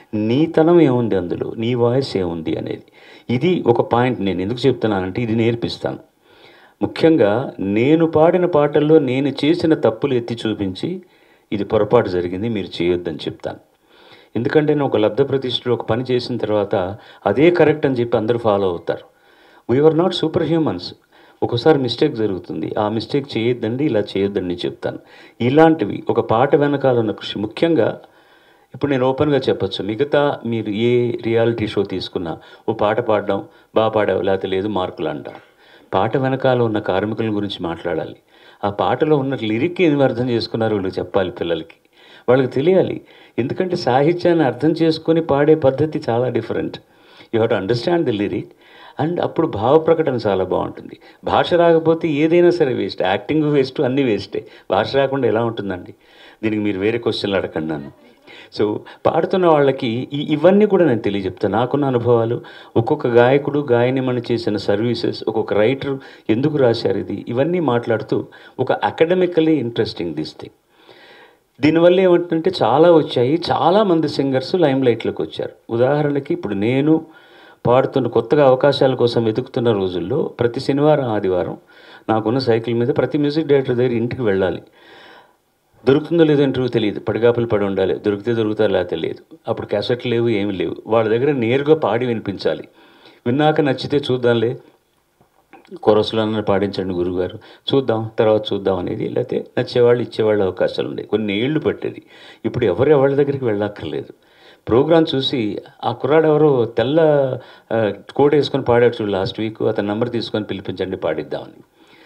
నీతనం ఏముంది అందులో, నీ వాయిస్ ఏముంది అనేది. ఇది ఒక పాయింట్. నేను ఎందుకు చెప్తున్నానంటే ఇది నేర్పిస్తాను. ముఖ్యంగా నేను పాడిన పాటల్లో నేను చేసిన తప్పులు ఎత్తి చూపించి ఇది పొరపాటు జరిగింది మీరు చేయొద్దని చెప్తాను. ఎందుకంటే నేను ఒక లబ్ధ ప్రతిష్ఠలో ఒక పని చేసిన తర్వాత అదే కరెక్ట్ అని చెప్పి అందరూ ఫాలో అవుతారు. We are not super humans. ఒకసారి మిస్టేక్ జరుగుతుంది, ఆ మిస్టేక్ చేయొద్దండి, ఇలా చేయొద్దండి చెప్తాను. ఇలాంటివి ఒక పాట వెనకాల ఉన్న కృషి. ముఖ్యంగా ఇప్పుడు నేను ఓపెన్గా చెప్పచ్చు, మిగతా మీరు ఏ రియాలిటీ షో తీసుకున్నా ఓ పాట పాడడం బాగా పాడావు లేకపోతే లేదు మార్కులు అంటారు. పాట వెనకాల ఉన్న కార్మికుల గురించి మాట్లాడాలి. ఆ పాటలో ఉన్న లిరిక్ ఏమి అర్థం చేసుకున్నారో వీళ్ళు చెప్పాలి, పిల్లలకి వాళ్ళకి తెలియాలి. ఎందుకంటే సాహిత్యాన్ని అర్థం చేసుకొని పాడే పద్ధతి చాలా different. You have to understand the lyric. And అప్పుడు భావ ప్రకటన చాలా బాగుంటుంది. భాష రాకపోతే ఏదైనా సరే వేస్ట్, యాక్టింగ్ వేస్ట్, అన్నీ వేస్టే. భాష రాకుండా ఎలా ఉంటుందండి? దీనికి మీరు వేరే క్వశ్చన్లు అడగండి నన్ను. సో పాడుతున్న వాళ్ళకి ఈ ఇవన్నీ కూడా నేను తెలియజెప్తాను, నాకున్న అనుభవాలు. ఒక్కొక్క గాయకుడు గాయనిమని చేసిన సర్వీసెస్, ఒక్కొక్క రైటర్ ఎందుకు రాశారు ఇది, ఇవన్నీ మాట్లాడుతూ ఒక అకాడమికలీ ఇంట్రెస్టింగ్ దిస్ థింగ్. దీనివల్ల ఏమంటుంటే చాలా వచ్చాయి, చాలామంది సింగర్స్ లైమ్ లైట్లోకి వచ్చారు. ఉదాహరణకి ఇప్పుడు నేను పాడుతున్న కొత్తగా అవకాశాల కోసం వెతుకుతున్న రోజుల్లో ప్రతి శనివారం ఆదివారం నాకున్న సైకిల్ మీద ప్రతి మ్యూజిక్ డైరెక్టర్ దగ్గర ఇంటికి వెళ్ళాలి. దొరుకుతుందో లేదో ఇంటర్వ్యూ తెలియదు, పడిగాపులు పడి ఉండాలి, దొరికితే దొరుకుతారో లేకపోతే లేదు. అప్పుడు క్యాసెట్లు లేవు, ఏమి లేవు. వాళ్ళ దగ్గర నేరుగా పాడి వినిపించాలి. విన్నాక నచ్చితే చూద్దాంలే, కొరసులు అన్న పాడించండి గురుగారు, చూద్దాం తర్వాత చూద్దాం అనేది. లేకపోతే నచ్చేవాళ్ళు ఇచ్చేవాళ్ళు అవకాశాలు ఉన్నాయి. కొన్ని ఏళ్ళు పట్టేది. ఇప్పుడు ఎవరు ఎవరి దగ్గరికి వెళ్ళక్కర్లేదు. ప్రోగ్రాం చూసి ఆ కుర్రాడు ఎవరో తెల్ల కోట్ వేసుకొని పాడాడు చూడు లాస్ట్ వీక్, అతని నెంబర్ తీసుకొని పిలిపించండి పాడిద్దామని.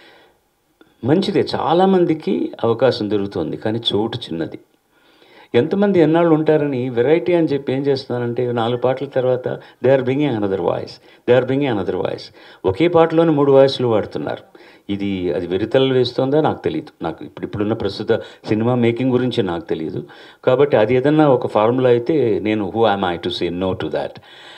మంచిదే, చాలామందికి అవకాశం దొరుకుతుంది, కానీ చోటు చిన్నది. ఎంతమంది ఎన్నాళ్ళు ఉంటారని వెరైటీ అని చెప్పి ఏం చేస్తున్నానంటే నాలుగు పాటల తర్వాత they are bringing another voice, they are bringing another voice. ఒకే పాటలోనే మూడు వాయిస్లు వాడుతున్నారు. ఇది అది వెరితలు వేస్తుందా నాకు తెలియదు. నాకు ఇప్పుడు ఇప్పుడున్న ప్రస్తుత సినిమా మేకింగ్ గురించి నాకు తెలియదు. కాబట్టి అది ఏదన్నా ఒక ఫార్ములా అయితే నేను who am I to say no to that.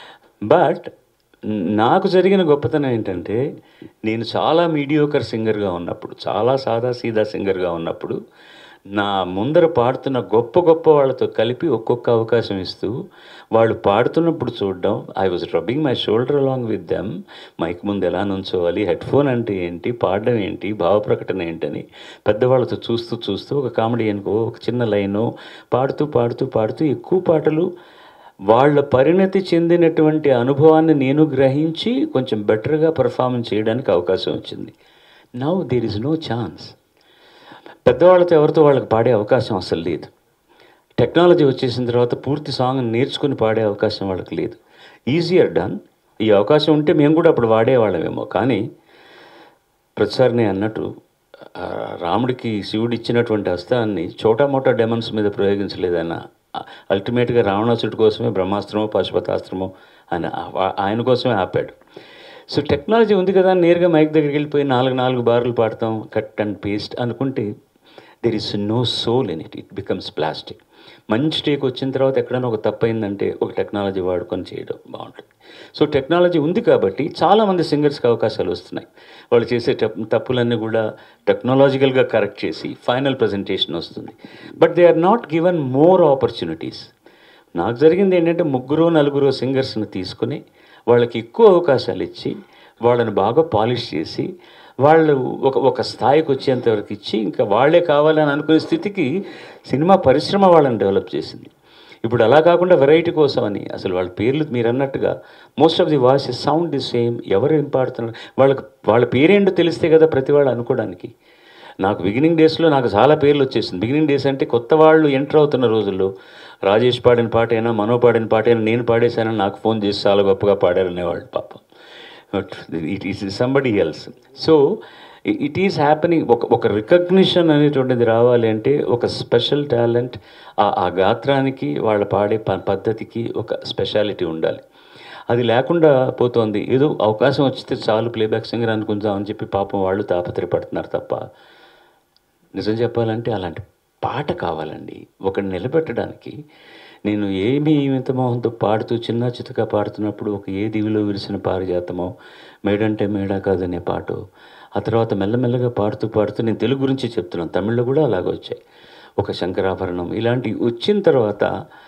But నాకు జరిగిన గొప్పతనం ఏంటంటే నేను చాలా మీడియోకర్ సింగర్గా ఉన్నప్పుడు, చాలా సాదా సీదా సింగర్గా ఉన్నప్పుడు నా ముందర పాడుతున్న గొప్ప గొప్ప వాళ్ళతో కలిపి ఒక్కొక్క అవకాశం ఇస్తూ వాళ్ళు పాడుతున్నప్పుడు చూడడం, I was rubbing my shoulder along with them. Mic ముందు ఎలా నుంచోవాలి, హెడ్ ఫోన్ అంటే ఏంటి, పాడడం ఏంటి, భావ ప్రకటన ఏంటని పెద్దవాళ్ళతో చూస్తూ చూస్తూ ఒక కామెడీ అనుకో ఒక చిన్న లైను పాడుతూ పాడుతూ పాడుతూ ఎక్కువ పాటలు వాళ్ళ పరిణతి చెందినటువంటి అనుభవాన్ని నేను గ్రహించి కొంచెం బెటర్గా పర్ఫార్మెన్స్ చేయడానికి అవకాశం వచ్చింది. Now there is no chance. పెద్దవాళ్ళతో ఎవరితో వాళ్ళకి పాడే అవకాశం అసలు లేదు. టెక్నాలజీ వచ్చేసిన తర్వాత పూర్తి సాంగ్ నేర్చుకుని పాడే అవకాశం వాళ్ళకి లేదు. Easier done. ఈ అవకాశం ఉంటే మేము కూడా అప్పుడు వాడేవాళ్ళమేమో. కానీ ప్రతిసారి నేను అన్నట్టు రాముడికి శివుడు ఇచ్చినటువంటి హస్తాన్ని చోటా మోటా డెమన్స్ మీద ప్రయోగించలేదన్న. అల్టిమేట్గా రావణాసుడి కోసమే బ్రహ్మాస్త్రమో పశుపతాస్త్రమో ఆయన ఆయన కోసమే ఆపాడు. సో టెక్నాలజీ ఉంది కదా, నేరుగా మైక్ దగ్గరికి వెళ్ళిపోయి నాలుగు నాలుగు బార్లు పాడతాం, కట్ అండ్ పేస్ట్ అనుకుంటే there is no soul in it. It becomes plastic. మంచి టేక్ వచ్చిన తర్వాత ఎక్కడైనా ఒక తప్పు అయిందంటే ఒక టెక్నాలజీ వాడుకొని చేయడం బాగుంటుంది. సో టెక్నాలజీ ఉంది కాబట్టి చాలామంది సింగర్స్కి అవకాశాలు వస్తున్నాయి. వాళ్ళు చేసే తప్పులన్నీ కూడా టెక్నాలజికల్గా కరెక్ట్ చేసి ఫైనల్ ప్రజెంటేషన్ వస్తుంది. But they are not given more opportunities. నాకు జరిగింది ఏంటంటే ముగ్గురు నలుగురు సింగర్స్ని తీసుకుని వాళ్ళకి ఎక్కువ అవకాశాలు ఇచ్చి వాళ్ళని బాగా పాలిష్ చేసి వాళ్ళు ఒక ఒక స్థాయికి వచ్చేంతవరకు ఇచ్చి ఇంకా వాళ్ళే కావాలని అనుకునే స్థితికి సినిమా పరిశ్రమ వాళ్ళని డెవలప్ చేసింది. ఇప్పుడు అలా కాకుండా వెరైటీ కోసం అని అసలు వాళ్ళ పేర్లు మీరు అన్నట్టుగా most of the voice sound the same. ఎవరు ఏం పాడుతున్నారు వాళ్ళకి వాళ్ళ పేరేంటో తెలిస్తే కదా ప్రతి వాళ్ళు అనుకోవడానికి. నాకు బిగినింగ్ డేస్లో నాకు చాలా పేర్లు వచ్చేసింది. బిగినింగ్ డేస్ అంటే కొత్త వాళ్ళు ఎంటర్ అవుతున్న రోజుల్లో రాజేష్ పాడిన పాట అయినా మనో పాడిన పాట అయినా నేను పాడేశానని నాకు ఫోన్ చేసి చాలా గొప్పగా పాడారనేవాళ్ళు పాపం. But it is somebody else. So it is happening. ఒక ఒక రికగ్నిషన్ అనేటువంటిది రావాలి అంటే ఒక స్పెషల్ టాలెంట్, ఆ గాత్రానికి వాళ్ళ పాడే ప పద్ధతికి ఒక స్పెషాలిటీ ఉండాలి. అది లేకుండా పోతోంది. ఏదో అవకాశం వచ్చితే చాలు ప్లేబ్యాక్ సింగర్ అనుకుందామని చెప్పి పాపం వాళ్ళు తాపత్రయపడుతున్నారు తప్ప, నిజం చెప్పాలంటే అలాంటి పాట కావాలండి ఒకటి నిలబెట్టడానికి. నేను ఏమి ఇంత మోహంతో పాడుతూ చిన్న చితక పాడుతున్నప్పుడు ఒక ఏ దివిలో విరిసిన పారిజాతమో, మేడంటే మేడా కాదనే పాట, ఆ తర్వాత మెల్లమెల్లగా పాడుతూ పాడుతూ నేను తెలుగు గురించి చెప్తున్నాను, తమిళ్లో కూడా అలాగ వచ్చాయి. ఒక శంకరాభరణం ఇలాంటివి వచ్చిన తర్వాత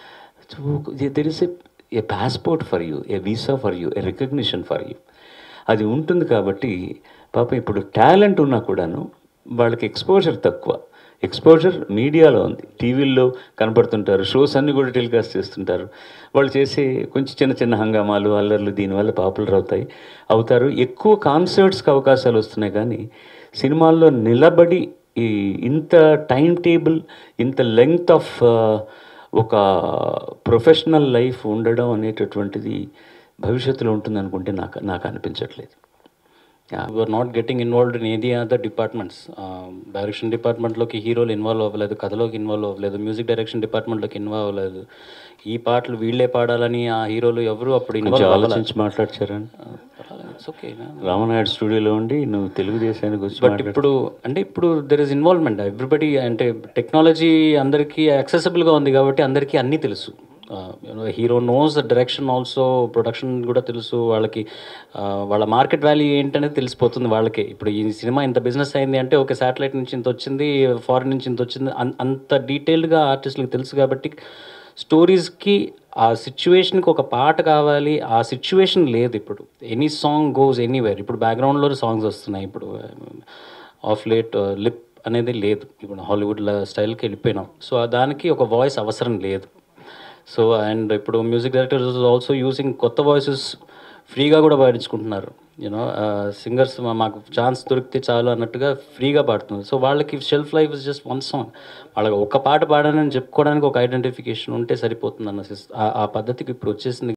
there is a passport for you, a visa for you, a recognition for you. అది ఉంటుంది కాబట్టి పాపం ఇప్పుడు టాలెంట్ ఉన్నా కూడాను వాళ్ళకి ఎక్స్పోజర్ తక్కువ. ఎక్స్పోజర్ మీడియాలో ఉంది, టీవీల్లో కనపడుతుంటారు, షోస్ అన్నీ కూడా టెలికాస్ట్ చేస్తుంటారు. వాళ్ళు చేసే కొంచెం చిన్న చిన్న హంగామాలు అల్లర్లు దీనివల్ల పాపులర్ అవుతాయి అవుతారు ఎక్కువ కాన్సర్ట్స్కి అవకాశాలు వస్తున్నాయి. కానీ సినిమాల్లో నిలబడి ఈ ఇంత టైం టేబుల్, ఇంత లెంగ్త్ ఆఫ్ ఒక ప్రొఫెషనల్ లైఫ్ ఉండడం అనేటటువంటిది భవిష్యత్తులో ఉంటుంది అనుకుంటే నాకు నాకు అనిపించట్లేదు. Are not getting involved in ఏది అదర్ డిపార్ట్మెంట్స్. డైరెక్షన్ డిపార్ట్మెంట్లోకి హీరోలు ఇన్వాల్వ్ అవ్వలేదు, కథలోకి ఇన్వాల్వ్ అవ్వలేదు, మ్యూజిక్ డైరెక్షన్ డిపార్ట్మెంట్లోకి ఇన్వాల్వ్ అవ్వలేదు. ఈ పాటలు వీళ్ళే పాడాలని ఆ హీరోలు ఎవరు అప్పుడు ఇన్వాల్వ్ ఆలోచించి మాట్లాడుచారని. ఓకే, రామనాయుడు స్టూడియోలో ఉండి నువ్వు తెలుగుదేశానికి వచ్చి బట్ ఇప్పుడు అంటే ఇప్పుడు దెర్ ఇస్ ఇన్వాల్వ్మెంట్ ఎవ్రీబడి. అంటే టెక్నాలజీ అందరికీ యాక్సెసిబుల్గా ఉంది కాబట్టి అందరికీ అన్నీ తెలుసు. Hero knows the direction also, production కూడా తెలుసు వాళ్ళకి. వాళ్ళ మార్కెట్ వాల్యూ ఏంటనేది తెలిసిపోతుంది వాళ్ళకి. ఇప్పుడు ఈ సినిమా ఇంత బిజినెస్ అయింది అంటే ఒక శాటిలైట్ నుంచి ఇంత వచ్చింది, ఫారిన్ నుంచి ఇంత వచ్చింది, అంత డీటెయిల్డ్గా ఆర్టిస్టులకు తెలుసు. కాబట్టి స్టోరీస్కి ఆ సిచ్యువేషన్కి ఒక పాట కావాలి, ఆ సిచ్యువేషన్ లేదు ఇప్పుడు. Any song goes anywhere. ఇప్పుడు బ్యాక్గ్రౌండ్లో సాంగ్స్ వస్తున్నాయి. ఇప్పుడు ఆఫ్ లేట్ లిప్ అనేది లేదు, ఇప్పుడు హాలీవుడ్ స్టైల్కి వెళ్ళిపోయినాం. సో దానికి ఒక వాయిస్ అవసరం లేదు. సో అండ్ ఇప్పుడు మ్యూజిక్ డైరెక్టర్స్ ఆల్సో యూజింగ్ కొత్త వాయిసెస్ ఫ్రీగా కూడా పాడించుకుంటున్నారు. యూనో సింగర్స్ మాకు ఛాన్స్ దొరికితే చాలు అన్నట్టుగా ఫ్రీగా పాడుతున్నారు. సో వాళ్ళకి shelf life is just one song. వాళ్ళకి ఒక పాట పాడానని చెప్పుకోవడానికి ఒక ఐడెంటిఫికేషన్ ఉంటే సరిపోతుంది అన్న ఆ పద్ధతికి ఇప్పుడు వచ్చేసింది.